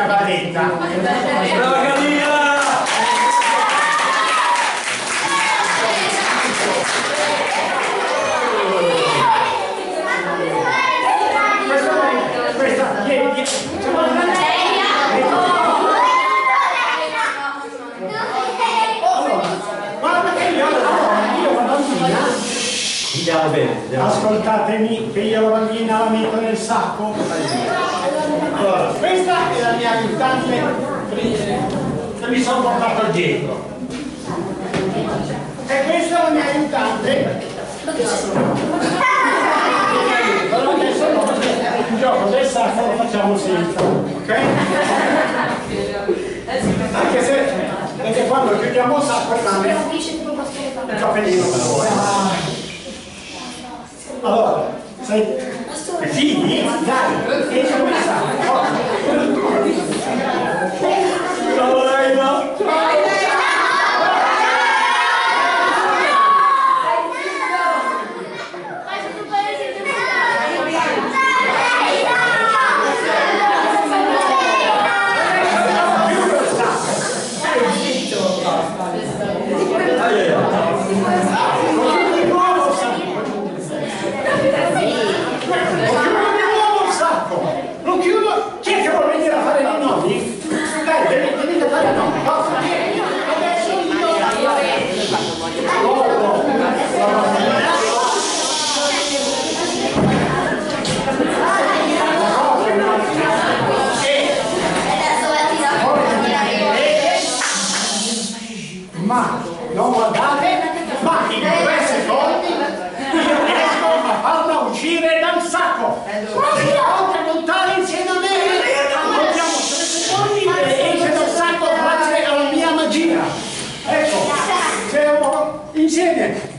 Badetta. Brava Camilla! Andiamo bene. Ascoltatemi che io la bambina la metto nel sacco. Allora, questa è la mia aiutante che mi sono portato dietro. E questa è la mia aiutante. Però adesso no, il gioco del sacco lo facciamo senza, ok? Anche se perché quando chiudiamo il sacco rimane il cappellino per voi. Allora, sei figli? Dai, esci come sacco. Ciao Leila! Lo chiudo, chi è che vuole venire a fare i nonni? Dai, venite a fare i nonni, cosa? Adesso ma non guardate, ma in 3 secondi io riesco a farla uscire dal sacco. Montare insieme a me, contiamo 3 secondi e esce dal sacco grazie alla mia magia. Ecco, siamo insieme.